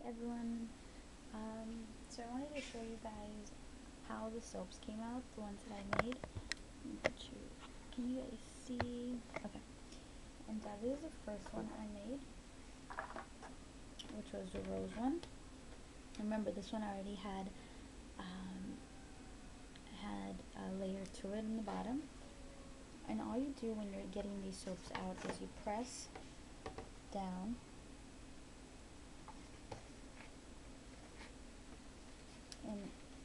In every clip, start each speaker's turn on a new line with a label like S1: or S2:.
S1: everyone. So I wanted to show you guys how the soaps came out, the ones that I made. Can you guys see? Okay. And this is the first one I made, which was the rose one. Remember, this one already had a layer to it in the bottom. And all you do when you're getting these soaps out is you press down and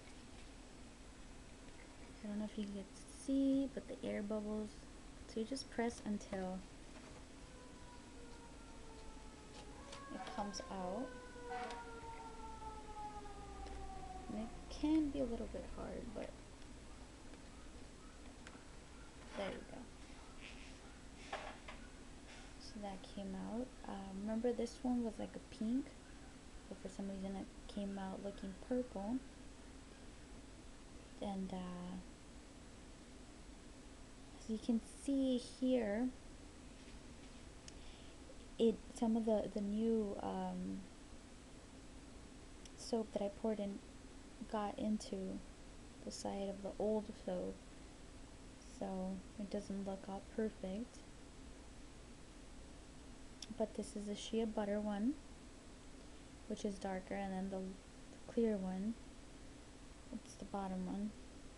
S1: I don't know if you can see, but the air bubbles. So you just press until it comes out. And it can be a little bit hard, but there you go. So that came out. Remember, this one was like a pink, but for some reason it came out looking purple. And as you can see here, some of the new soap that I poured in got into the side of the old soap, so it doesn't look all perfect. But this is the shea butter one, which is darker, and then the clear one, it's the bottom one.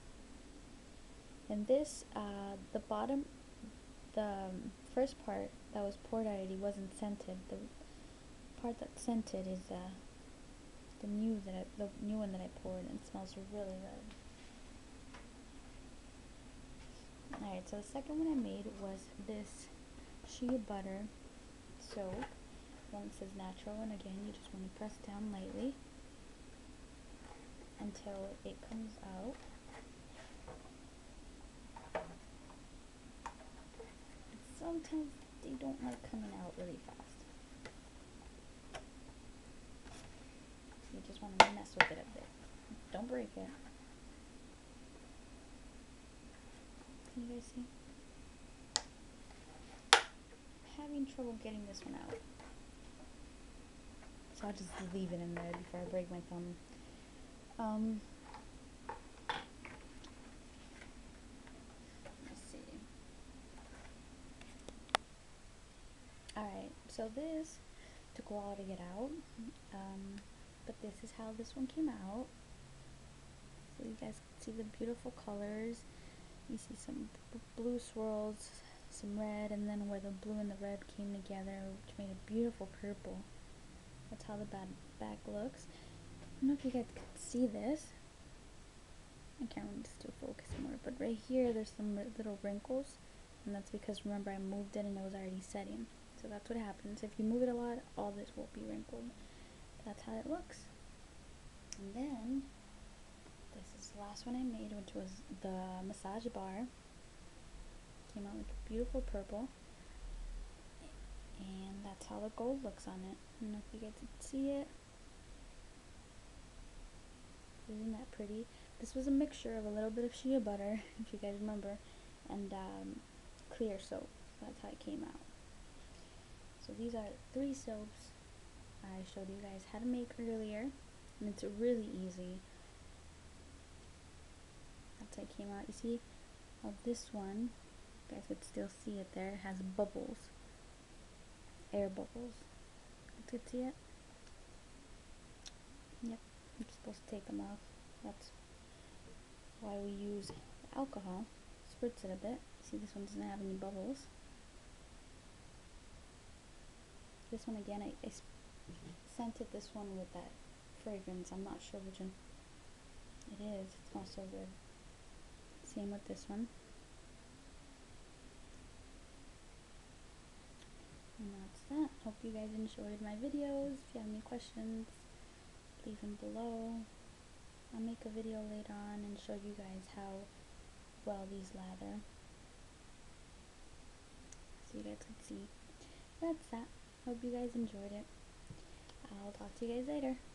S1: And this, the first part that was poured already wasn't scented. The part that's scented is the new one that I poured, and it smells really good. Alright, so the second one I made was this shea butter soap. One says natural, and again, you just want to press down lightly until it comes out. Sometimes they don't like coming out really fast. You just want to mess with it a bit. Don't break it. Can you guys see? I'm having trouble getting this one out. So I'll just leave it in there before I break my thumb. Let's see. Alright, so this took a while to get out. But this is how this one came out. So you guys can see the beautiful colors. You see some blue swirls, some red, and then where the blue and the red came together, which made a beautiful purple. That's how the back looks. I don't know if you guys can see this. I can't really still focus more, but right here there's some little wrinkles, and that's because, remember, I moved it and it was already setting. So that's what happens. If you move it a lot, all this will be wrinkled. That's how it looks. And then this is the last one I made, which was the massage bar. Came out like a beautiful purple, and that's how the gold looks on it. I don't know if you guys can see it. Isn't that pretty? This was a mixture of a little bit of shea butter, if you guys remember, and clear soap. So that's how it came out. So these are 3 soaps I showed you guys how to make earlier, and it's really easy. That's how it came out. You see how this one, you guys could still see it there, it has bubbles, air bubbles. You could see it? Yep, you're supposed to take them off. That's why we use alcohol. Spritz it a bit. See, this one doesn't have any bubbles. This one again, I scented this one with that fragrance. I'm not sure which one it is. It smells so good. Same with this one. And that's that. Hope you guys enjoyed my videos. If you have any questions, leave them below. I'll make a video later on and show you guys how well these lather, so you guys can see. That's that. Hope you guys enjoyed it. I'll talk to you guys later.